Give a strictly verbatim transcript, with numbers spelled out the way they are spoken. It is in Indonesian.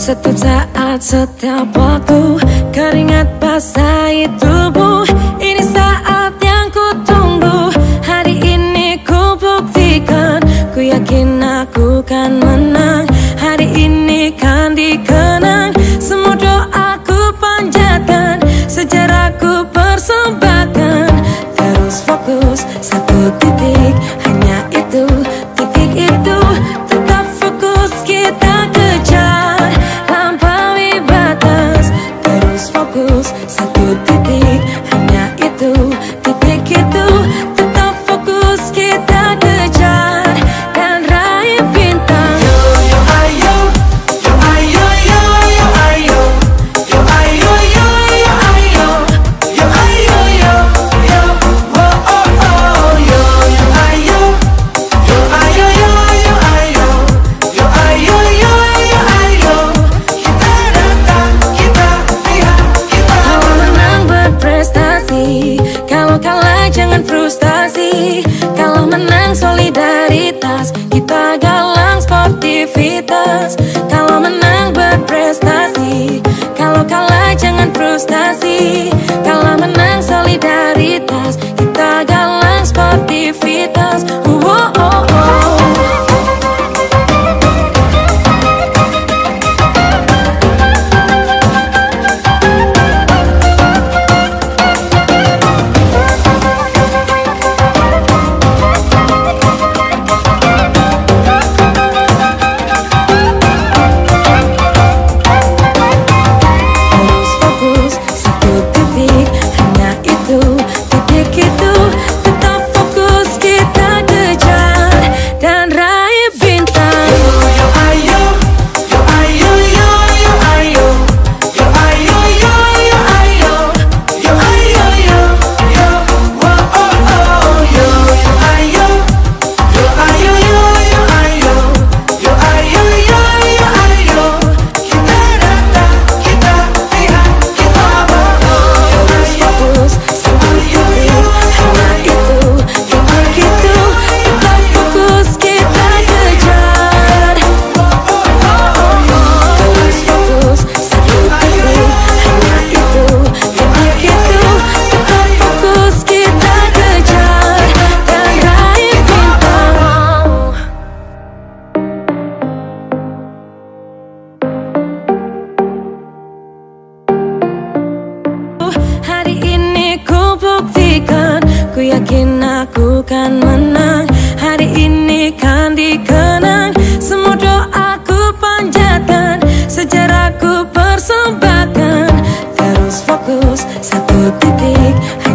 Setiap saat, setiap waktu, keringat basahi tubuh. Ini saat yang ku tunggu. Hari ini ku buktikan, ku yakin aku kan menang. Hari ini kan dikenang, semua doaku panjatkan, sejarahku persembahkan. Terus fokus, satu titik, hanya itu, titik itu. Tetap fokus, kita kejar, lampaui batas. Terus fokus, satu titik, hanya itu, titik itu. Tetap fokus, kita kejar, dan raih bintang. Yo yo ayo, yo ayo yo yo ayo, yo ayo yo yo ayo, yo ayo yo yo, oh oh oh. Yo yo ayo, yo ayo yo yo ayo, yo ayo yo yo ayo. Kita datang, kita lihat, kita Kalau menang berprestasi, kalau kalah jangan frustasi. Kalau menang solidaritas, kita galang sportivitas. Kalau menang berprestasi, kalau kalah jangan frustasi. Kalau menang solidaritas, kita galang sportivitas. Uh, oh, oh, oh. Terus fokus, satu titik, hanya itu, titik itu. Tetap fokus, kita kejar, dan raih bintang. Yo yo ayo, yo ayo yo yo ayo, yo ayo yo yo ayo, yo ayo yo yo, oh oh oh. Yo yo ayo, yo ayo yo yo ayo, yo ayo yo yo ayo. Kita datang, kita lihat, kita bawa. Terus fokus, satu titik, hanya itu, titik itu. Tetap fokus, kita kejar. Terus fokus, satu titik, hanya itu, titik itu. Tetap fokus, kita kejar, dan raih bintang. Hari ini ku buktikan, ku yakin aku kan menang. Hari ini kan dikenang, semua doaku panjatkan, sejarahku persembahkan. Terus fokus, satu titik,